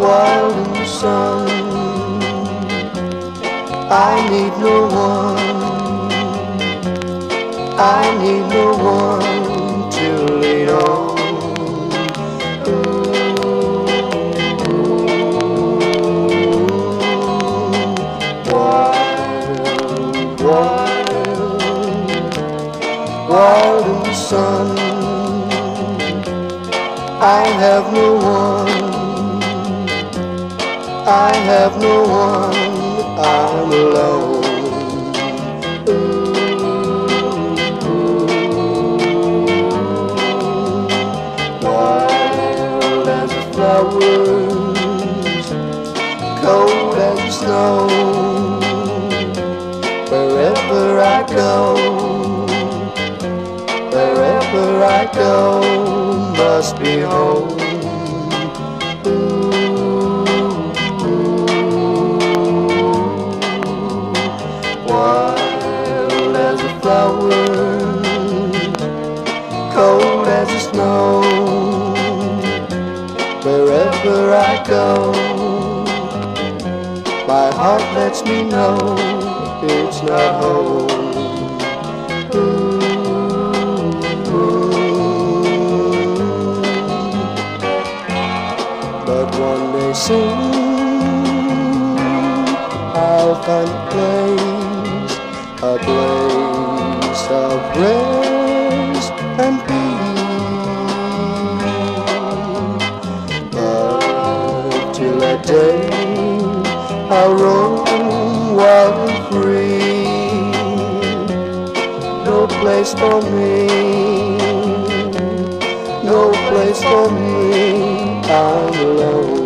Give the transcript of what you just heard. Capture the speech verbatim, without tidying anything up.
wild in the sun. I need no one, I need no one to lean on. Wild, wild, wild in the sun. I have no one, I have no one, I'm alone. Wild as the flowers, cold as the snow. Wherever I go, wherever I go, must be home. Wild as the flowers, cold as the snow. Wherever I go, my heart lets me know it's not home. But one day soon I'll find a place, a place of rest and peace. But till that day I'll roam wild and free. No place for me, no place for me, I'm alone.